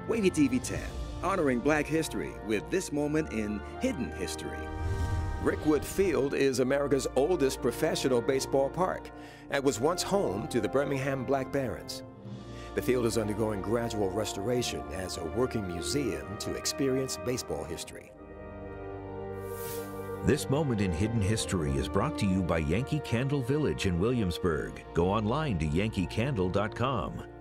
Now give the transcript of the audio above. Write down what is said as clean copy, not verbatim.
Wavy TV 10, honoring Black history with this moment in hidden history. Rickwood Field is America's oldest professional baseball park and was once home to the Birmingham Black Barons. The field is undergoing gradual restoration as a working museum to experience baseball history. This moment in hidden history is brought to you by Yankee Candle Village in Williamsburg. Go online to yankeecandle.com.